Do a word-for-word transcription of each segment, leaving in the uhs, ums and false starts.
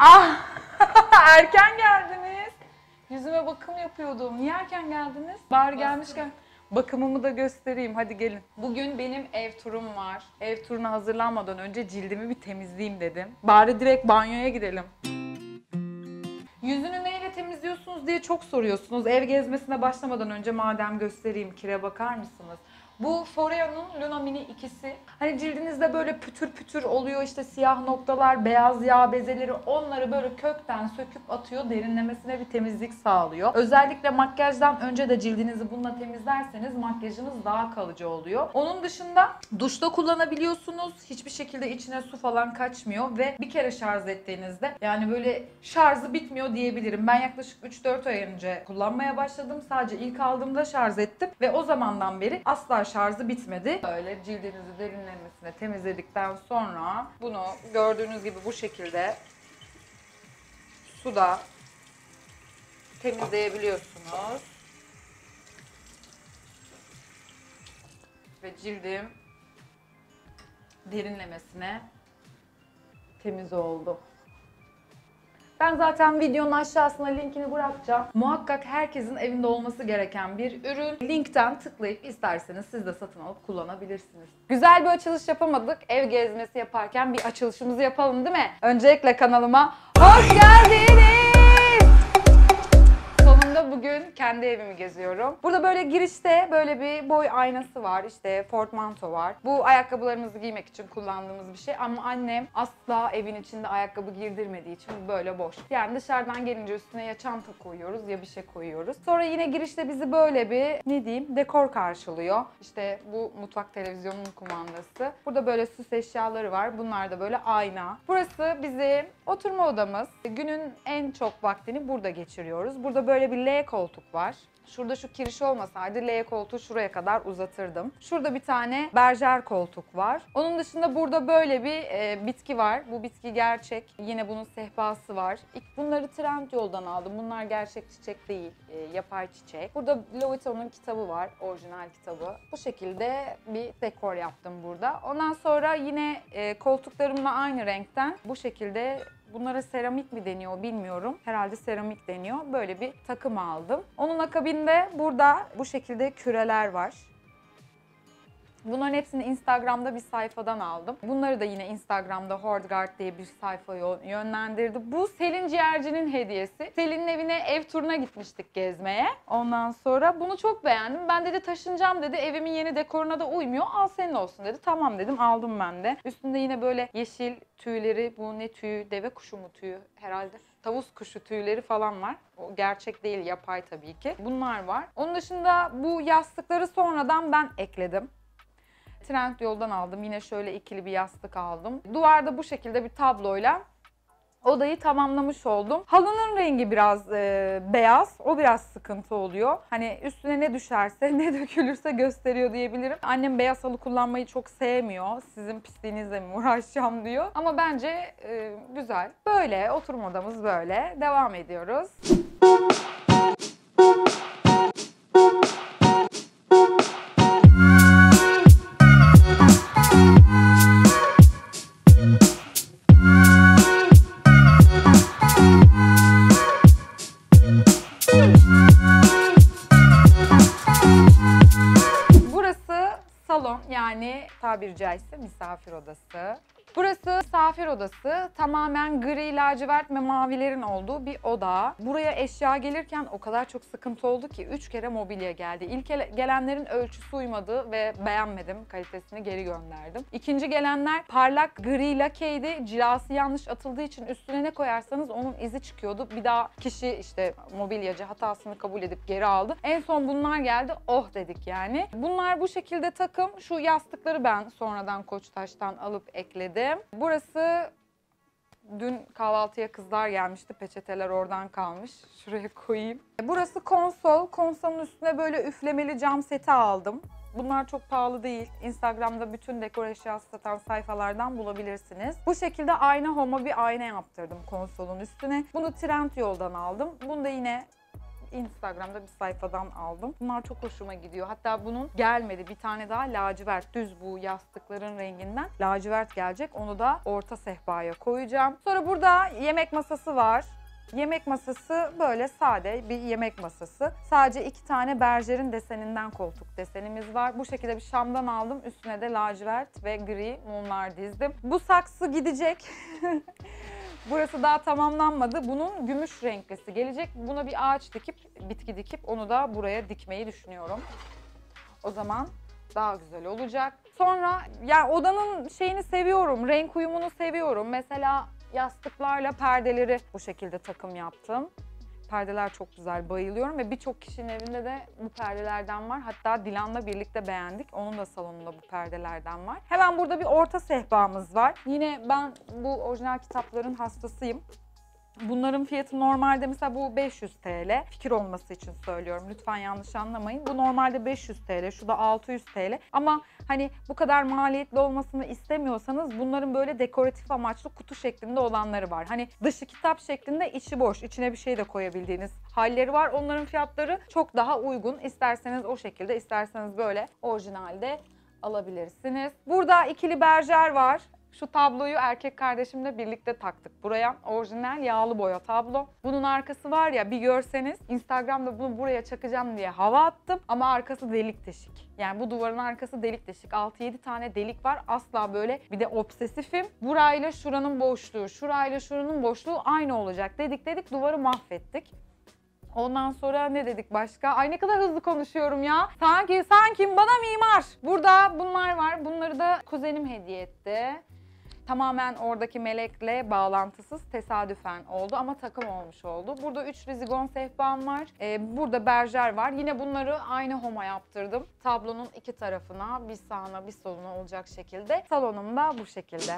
Ah! Erken geldiniz. Yüzüme bakım yapıyordum. Niye erken geldiniz? Bari gelmişken bakımımı da göstereyim. Hadi gelin. Bugün benim ev turum var. Ev turuna hazırlanmadan önce cildimi bir temizleyeyim dedim. Bari direkt banyoya gidelim. Yüzünü neyle temizliyorsunuz diye çok soruyorsunuz. Ev gezmesine başlamadan önce madem göstereyim, kire bakar mısınız? Bu Foreo'nun Luna Mini ikisi. Hani cildinizde böyle pütür pütür oluyor, işte siyah noktalar, beyaz yağ bezeleri, onları böyle kökten söküp atıyor, derinlemesine bir temizlik sağlıyor. Özellikle makyajdan önce de cildinizi bununla temizlerseniz makyajınız daha kalıcı oluyor. Onun dışında duşta kullanabiliyorsunuz. Hiçbir şekilde içine su falan kaçmıyor ve bir kere şarj ettiğinizde, yani böyle şarjı bitmiyor diyebilirim. Ben yaklaşık üç dört ay önce kullanmaya başladım. Sadece ilk aldığımda şarj ettim ve o zamandan beri asla şarjı bitmedi. Böyle cildinizi derinlemesine temizledikten sonra bunu gördüğünüz gibi bu şekilde suda temizleyebiliyorsunuz. Ve cildim derinlemesine temiz oldu. Ben zaten videonun aşağısına linkini bırakacağım. Muhakkak herkesin evinde olması gereken bir ürün. Linkten tıklayıp isterseniz siz de satın alıp kullanabilirsiniz. Güzel bir açılış yapamadık. Ev gezmesi yaparken bir açılışımızı yapalım değil mi? Öncelikle kanalıma hoş geldiniz. Sonunda bugün kendi evimi geziyorum. Burada böyle girişte böyle bir boy aynası var. İşte portmanto var. Bu ayakkabılarımızı giymek için kullandığımız bir şey. Ama annem asla evin içinde ayakkabı girdirmediği için böyle boş. Yani dışarıdan gelince üstüne ya çanta koyuyoruz ya bir şey koyuyoruz. Sonra yine girişte bizi böyle bir, ne diyeyim, dekor karşılıyor. İşte bu mutfak televizyonunun kumandası. Burada böyle süs eşyaları var. Bunlar da böyle ayna. Burası bizim oturma odamız. Günün en çok vaktini burada geçiriyoruz. Burada böyle bir L koltuk var. Şurada şu kiriş olmasaydı L koltuğu şuraya kadar uzatırdım. Şurada bir tane berjer koltuk var. Onun dışında burada böyle bir e, bitki var. Bu bitki gerçek. Yine bunun sehpası var. İlk bunları Trendyol'dan aldım. Bunlar gerçek çiçek değil. E, yapay çiçek. Burada Louis Vuitton'un kitabı var. Orijinal kitabı. Bu şekilde bir dekor yaptım burada. Ondan sonra yine e, koltuklarımla aynı renkten bu şekilde. Bunlara seramik mi deniyor bilmiyorum. Herhalde seramik deniyor. Böyle bir takım aldım. Onun akabinde burada bu şekilde küreler var. Bunların hepsini Instagram'da bir sayfadan aldım. Bunları da yine Instagram'da Hordgard diye bir sayfa yönlendirdi. Bu Selin Ciğerci'nin hediyesi. Selin'in evine ev turuna gitmiştik gezmeye. Ondan sonra bunu çok beğendim. Ben dedi taşınacağım dedi. Evimin yeni dekoruna da uymuyor. Al senin olsun dedi. Tamam dedim, aldım ben de. Üstünde yine böyle yeşil tüyleri, bu ne tüyü? Deve kuşu mu tüyü herhalde? Tavus kuşu tüyleri falan var. O gerçek değil, yapay tabii ki. Bunlar var. Onun dışında bu yastıkları sonradan ben ekledim. Trendyol'dan aldım. Yine şöyle ikili bir yastık aldım. Duvarda bu şekilde bir tabloyla odayı tamamlamış oldum. Halının rengi biraz e, beyaz. O biraz sıkıntı oluyor. Hani üstüne ne düşerse ne dökülürse gösteriyor diyebilirim. Annem beyaz halı kullanmayı çok sevmiyor. Sizin pisliğinizle mi uğraşacağım diyor. Ama bence e, güzel. Böyle oturma odamız böyle. Devam ediyoruz. Yani tabiri caizse misafir odası. Burası misafir odası. Tamamen gri, lacivert ve mavilerin olduğu bir oda. Buraya eşya gelirken o kadar çok sıkıntı oldu ki üç kere mobilya geldi. İlk gelenlerin ölçüsü uymadı ve beğenmedim. Kalitesini geri gönderdim. İkinci gelenler parlak gri lakeydi. Cilası yanlış atıldığı için üstüne ne koyarsanız onun izi çıkıyordu. Bir daha kişi, işte mobilyacı, hatasını kabul edip geri aldı. En son bunlar geldi. Oh dedik yani. Bunlar bu şekilde takım. Şu yastıkları ben sonradan Koçtaş'tan alıp ekledim. Burası dün kahvaltıya kızlar gelmişti. Peçeteler oradan kalmış. Şuraya koyayım. Burası konsol. Konsolun üstüne böyle üflemeli cam seti aldım. Bunlar çok pahalı değil. Instagram'da bütün dekor eşyası satan sayfalardan bulabilirsiniz. Bu şekilde ayna homa bir ayna yaptırdım konsolun üstüne. Bunu Trendyol'dan aldım. Bunu da yine Instagram'da bir sayfadan aldım. Bunlar çok hoşuma gidiyor. Hatta bunun gelmedi. Bir tane daha lacivert, düz bu yastıkların renginden lacivert gelecek. Onu da orta sehpaya koyacağım. Sonra burada yemek masası var. Yemek masası böyle sade bir yemek masası. Sadece iki tane berjerin deseninden koltuk desenimiz var. Bu şekilde bir Şam'dan aldım. Üstüne de lacivert ve gri mumlar dizdim. Bu saksı gidecek. Burası daha tamamlanmadı. Bunun gümüş renklisi gelecek. Buna bir ağaç dikip, bitki dikip onu da buraya dikmeyi düşünüyorum. O zaman daha güzel olacak. Sonra yani odanın şeyini seviyorum, renk uyumunu seviyorum. Mesela yastıklarla perdeleri bu şekilde takım yaptım. Perdeler çok güzel, bayılıyorum ve birçok kişinin evinde de bu perdelerden var. Hatta Dilan'la birlikte beğendik. Onun da salonunda bu perdelerden var. Hemen burada bir orta sehpamız var. Yine ben bu orijinal kitapların hastasıyım. Bunların fiyatı normalde mesela bu beş yüz TL. Fikir olması için söylüyorum. Lütfen yanlış anlamayın. Bu normalde beş yüz TL, şu da altı yüz TL. Ama hani bu kadar maliyetli olmasını istemiyorsanız bunların böyle dekoratif amaçlı kutu şeklinde olanları var. Hani dışı kitap şeklinde, içi boş. İçine bir şey de koyabildiğiniz halleri var. Onların fiyatları çok daha uygun. İsterseniz o şekilde, isterseniz böyle orijinalde alabilirsiniz. Burada ikili berjer var. Şu tabloyu erkek kardeşimle birlikte taktık buraya. Orijinal yağlı boya tablo. Bunun arkası var ya, bir görseniz, Instagram'da bunu buraya çakacağım diye hava attım. Ama arkası delik deşik. Yani bu duvarın arkası delik deşik. altı yedi tane delik var. Asla böyle, bir de obsesifim. Burayla şuranın boşluğu, şurayla şuranın boşluğu aynı olacak dedik dedik, duvarı mahvettik. Ondan sonra ne dedik başka? Ay ne kadar hızlı konuşuyorum ya. Sanki sanki bana mimar. Burada bunlar var. Bunları da kuzenim hediye etti. Tamamen oradaki melekle bağlantısız, tesadüfen oldu ama takım olmuş oldu. Burada üç rizigon sehpam var. Ee, burada berjer var. Yine bunları aynı homa yaptırdım. Tablonun iki tarafına, bir sağına bir soluna olacak şekilde. Salonum da bu şekilde.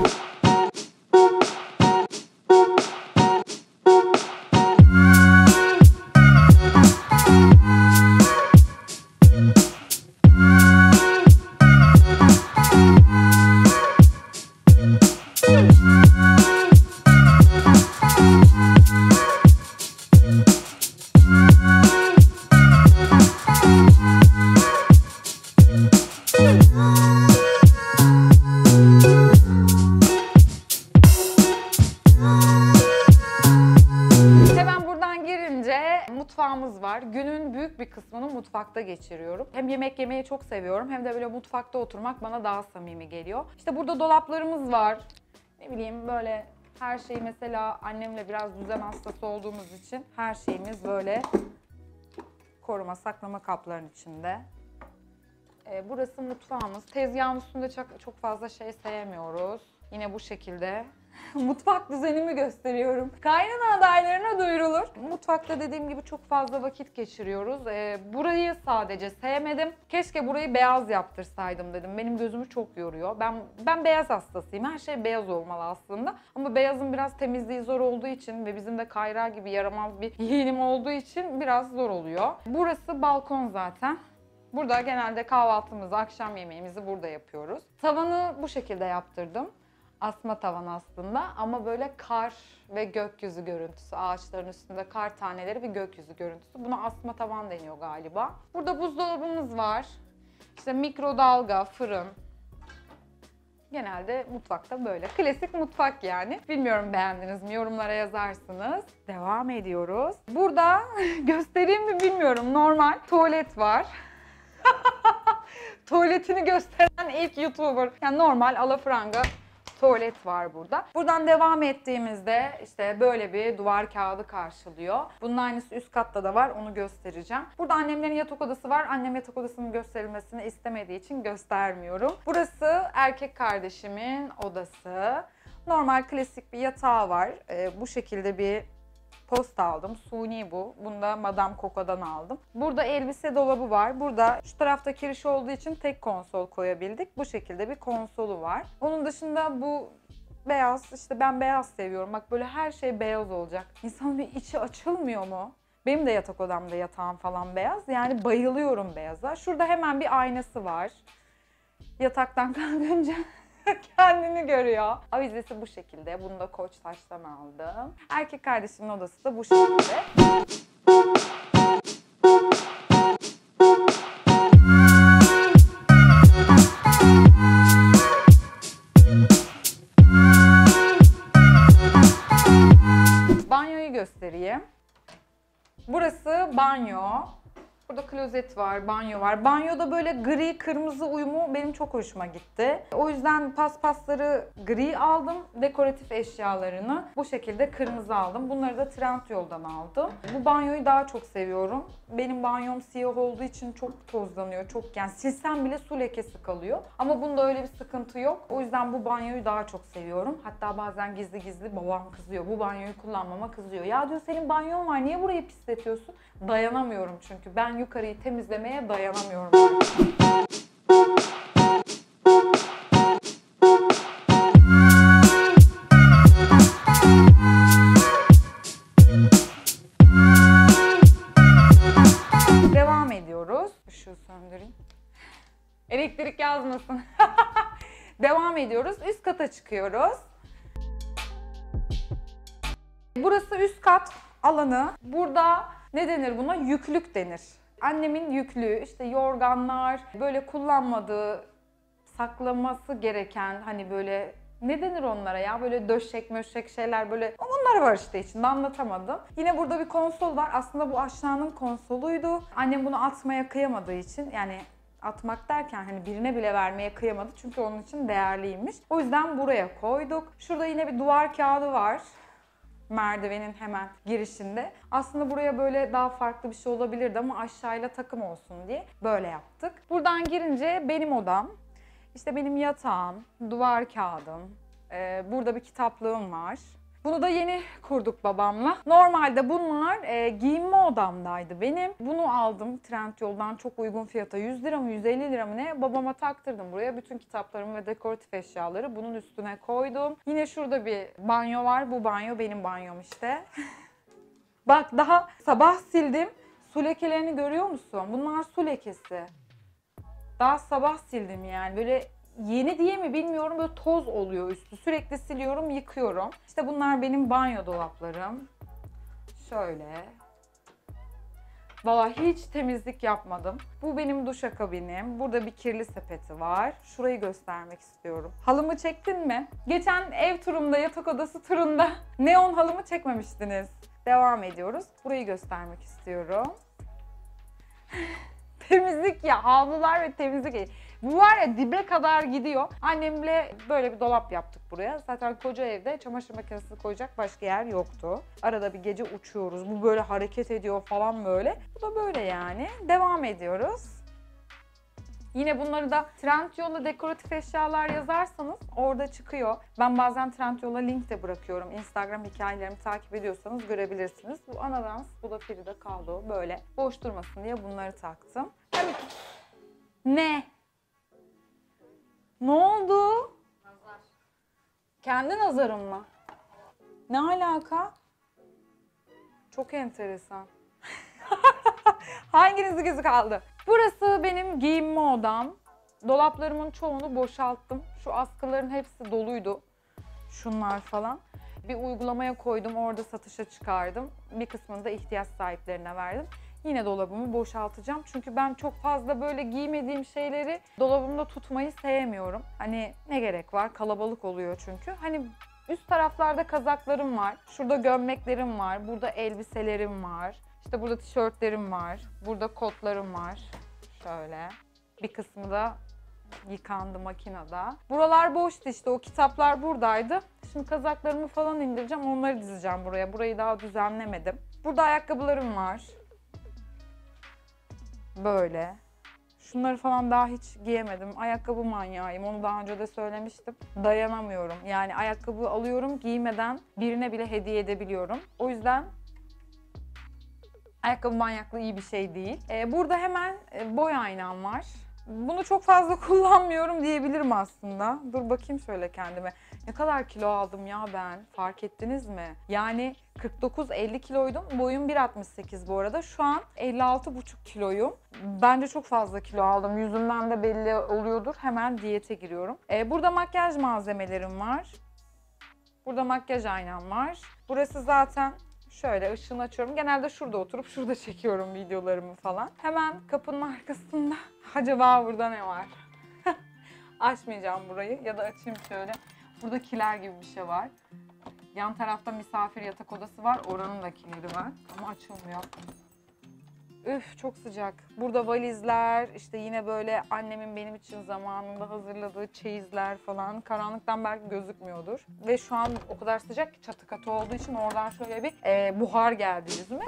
Mutfağımız var. Günün büyük bir kısmını mutfakta geçiriyorum. Hem yemek yemeyi çok seviyorum hem de böyle mutfakta oturmak bana daha samimi geliyor. İşte burada dolaplarımız var. Ne bileyim böyle her şeyi, mesela annemle biraz düzen hastası olduğumuz için her şeyimiz böyle koruma saklama kaplarının içinde. Ee, burası mutfağımız. Tezgahın üstünde çok, çok fazla şey sevmiyoruz. Yine bu şekilde. Mutfak düzenimi gösteriyorum. Kaynana adaylarına duyurulur. Mutfakta dediğim gibi çok fazla vakit geçiriyoruz. Ee, burayı sadece sevmedim. Keşke burayı beyaz yaptırsaydım dedim. Benim gözümü çok yoruyor. Ben ben beyaz hastasıyım. Her şey beyaz olmalı aslında. Ama beyazın biraz temizliği zor olduğu için ve bizim de Kayra gibi yaramaz bir yeğenim olduğu için biraz zor oluyor. Burası balkon zaten. Burada genelde kahvaltımızı, akşam yemeğimizi burada yapıyoruz. Tavanı bu şekilde yaptırdım. Asma tavan aslında ama böyle kar ve gökyüzü görüntüsü. Ağaçların üstünde kar taneleri ve gökyüzü görüntüsü. Buna asma tavan deniyor galiba. Burada buzdolabımız var. İşte mikrodalga, fırın. Genelde mutfakta böyle. Klasik mutfak yani. Bilmiyorum beğendiniz mi? Yorumlara yazarsınız. Devam ediyoruz. Burada göstereyim mi bilmiyorum. Normal tuvalet var. Tuvaletini gösteren ilk YouTuber. Yani normal alafranga tuvalet var burada. Buradan devam ettiğimizde işte böyle bir duvar kağıdı karşılıyor. Bunun aynısı üst katta da var. Onu göstereceğim. Burada annemlerin yatak odası var. Annem yatak odasının gösterilmesini istemediği için göstermiyorum. Burası erkek kardeşimin odası. Normal klasik bir yatağı var. Ee, bu şekilde bir post aldım. Suni bu. Bunu da Madame Coco'dan aldım. Burada elbise dolabı var. Burada şu tarafta kiriş olduğu için tek konsol koyabildik. Bu şekilde bir konsolu var. Onun dışında bu beyaz. İşte ben beyaz seviyorum. Bak böyle her şey beyaz olacak. İnsanın bir içi açılmıyor mu? Benim de yatak odamda yatağım falan beyaz. Yani bayılıyorum beyaza. Şurada hemen bir aynası var. Yataktan kalkınca kendini görüyor. Avizesi bu şekilde. Bunu da Koçtaş'tan aldım. Erkek kardeşimin odası da bu şekilde. Burası banyo. Burada klozet var, banyo var. Banyoda böyle gri kırmızı uyumu benim çok hoşuma gitti. O yüzden paspasları gri aldım. Dekoratif eşyalarını bu şekilde kırmızı aldım. Bunları da Trendyol'dan aldım. Bu banyoyu daha çok seviyorum. Benim banyom siyah olduğu için çok tozlanıyor. Çok, yani silsem bile su lekesi kalıyor. Ama bunda öyle bir sıkıntı yok. O yüzden bu banyoyu daha çok seviyorum. Hatta bazen gizli gizli babam kızıyor. Bu banyoyu kullanmama kızıyor. Ya diyor, senin banyon var, niye burayı pisletiyorsun? Dayanamıyorum çünkü. Ben yukarıyı temizlemeye dayanamıyorum artık. Devam ediyoruz. Işığı söndüreyim. Elektrik yazmasın. Devam ediyoruz. Üst kata çıkıyoruz. Burası üst kat alanı. Burada ne denir buna? Yüklük denir. Annemin yüklüğü, işte yorganlar, böyle kullanmadığı, saklaması gereken, hani böyle ne denir onlara ya? Böyle döşek möşek şeyler, böyle onlar var işte içinde, anlatamadım. Yine burada bir konsol var. Aslında bu aşağının konsoluydu. Annem bunu atmaya kıyamadığı için, yani atmak derken hani birine bile vermeye kıyamadı. Çünkü onun için değerliymiş. O yüzden buraya koyduk. Şurada yine bir duvar kağıdı var. Merdivenin hemen girişinde. Aslında buraya böyle daha farklı bir şey olabilirdi ama aşağıyla takım olsun diye böyle yaptık. Buradan girince benim odam, işte benim yatağım, duvar kağıdım, ee, burada bir kitaplığım var. Bunu da yeni kurduk babamla. Normalde bunlar e, giyinme odamdaydı benim. Bunu aldım Trendyol'dan çok uygun fiyata. yüz lira mı yüz elli lira mı ne? Babama taktırdım buraya. Bütün kitaplarımı ve dekoratif eşyaları bunun üstüne koydum. Yine şurada bir banyo var. Bu banyo benim banyom işte. Bak, daha sabah sildim. Su lekelerini görüyor musun? Bunlar su lekesi. Daha sabah sildim yani. Böyle yeni diye mi bilmiyorum, böyle toz oluyor üstü. Sürekli siliyorum, yıkıyorum. İşte bunlar benim banyo dolaplarım. Şöyle. Vallahi hiç temizlik yapmadım. Bu benim duşakabinim. Burada bir kirli sepeti var. Şurayı göstermek istiyorum. Halımı çektin mi? Geçen ev turumda, yatak odası turunda neon halımı çekmemiştiniz. Devam ediyoruz. Burayı göstermek istiyorum. Temizlik ya, havlular ve temizlik. Bu var ya, dibe kadar gidiyor. Annemle böyle bir dolap yaptık buraya. Zaten koca evde çamaşır makinesi koyacak başka yer yoktu. Arada bir gece uçuyoruz. Bu böyle hareket ediyor falan böyle. Bu da böyle yani. Devam ediyoruz. Yine bunları da Trendyol'a dekoratif eşyalar yazarsanız orada çıkıyor. Ben bazen Trendyol'a link de bırakıyorum. Instagram hikayelerimi takip ediyorsanız görebilirsiniz. Bu Anadans, bu da Frida Kahlo. Böyle boş durmasın diye bunları taktım. Evet. Ne? Ne oldu? Nazar. Kendi nazarım mı? Ne alaka? Çok enteresan. Hanginizi gözü kaldı? Burası benim giyinme odam. Dolaplarımın çoğunu boşalttım. Şu askıların hepsi doluydu. Şunlar falan. Bir uygulamaya koydum, orada satışa çıkardım. Bir kısmını da ihtiyaç sahiplerine verdim. Yine dolabımı boşaltacağım. Çünkü ben çok fazla böyle giymediğim şeyleri dolabımda tutmayı sevmiyorum. Hani ne gerek var? Kalabalık oluyor çünkü. Hani üst taraflarda kazaklarım var. Şurada gömleklerim var. Burada elbiselerim var. İşte burada tişörtlerim var. Burada kotlarım var. Şöyle. Bir kısmı da yıkandı makinede. Buralar boştu işte. O kitaplar buradaydı. Şimdi kazaklarımı falan indireceğim. Onları dizeceğim buraya. Burayı daha düzenlemedim. Burada ayakkabılarım var. Böyle. Şunları falan daha hiç giyemedim. Ayakkabı manyağıyım. Onu daha önce de söylemiştim. Dayanamıyorum. Yani ayakkabı alıyorum, giymeden birine bile hediye edebiliyorum. O yüzden ayakkabı manyaklığı iyi bir şey değil. Ee, burada hemen boy aynam var. Bunu çok fazla kullanmıyorum diyebilirim aslında. Dur bakayım şöyle kendime. Ne kadar kilo aldım ya ben. Fark ettiniz mi? Yani kırk dokuz elli kiloydum. Boyum bir altmış sekiz bu arada. Şu an elli altı buçuk kiloyum. Bence çok fazla kilo aldım. Yüzümden de belli oluyordur. Hemen diyete giriyorum. Ee, burada makyaj malzemelerim var. Burada makyaj aynam var. Burası zaten şöyle ışığını açıyorum. Genelde şurada oturup şurada çekiyorum videolarımı falan. Hemen kapının arkasında acaba burada ne var? Açmayacağım burayı ya da açayım şöyle. Burada kiler gibi bir şey var. Yan tarafta misafir yatak odası var. Oranın da kileri var ama açılmıyor. Üf, çok sıcak. Burada valizler, işte yine böyle annemin benim için zamanında hazırladığı çeyizler falan. Karanlıktan belki gözükmüyordur. Ve şu an o kadar sıcak ki çatı katı olduğu için oradan şöyle bir e, buhar geldi yüzüme.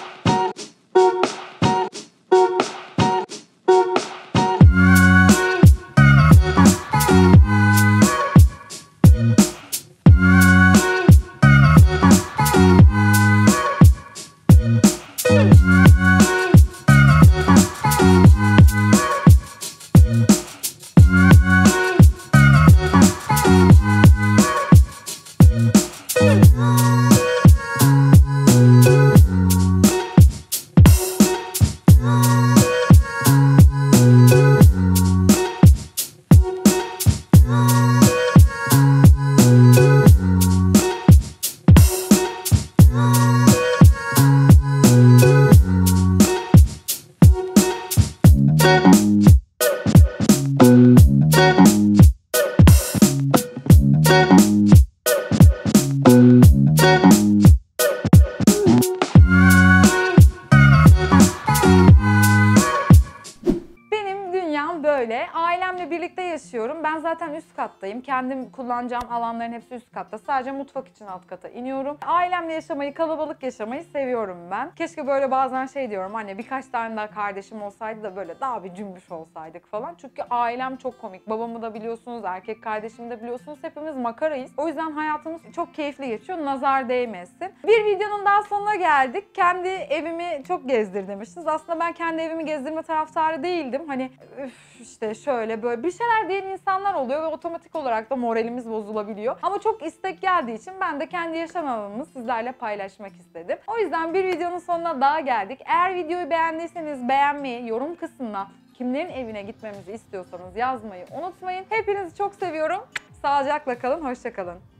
Böyle ailemle birlikte yaşıyorum. Ben zaten üst kattayım. Kendim kullanacağım alanların hepsi üst katta. Sadece mutfak için alt kata iniyorum. Ailemle yaşamayı, kalabalık yaşamayı seviyorum ben. Keşke böyle bazen şey diyorum, anne birkaç tane daha kardeşim olsaydı da böyle daha bir cümbüş olsaydık falan. Çünkü ailem çok komik. Babamı da biliyorsunuz, erkek kardeşimi de biliyorsunuz. Hepimiz makarayız. O yüzden hayatımız çok keyifli geçiyor. Nazar değmesin. Bir videonun daha sonuna geldik. Kendi evimi çok gezdir demiştiniz. Aslında ben kendi evimi gezdirme taraftarı değildim. Hani üf, işte şöyle böyle bir şeyler diyen insanlar oluyor ve otomatik olarak da moralimiz bozulabiliyor. Ama çok istek geldiği için ben de kendi yaşam alanımı sizlerle paylaşmak istedim. O yüzden bir videonun sonuna daha geldik. Eğer videoyu beğendiyseniz beğenmeyi, yorum kısmına kimlerin evine gitmemizi istiyorsanız yazmayı unutmayın. Hepinizi çok seviyorum. Sağlıcakla kalın, hoşça kalın.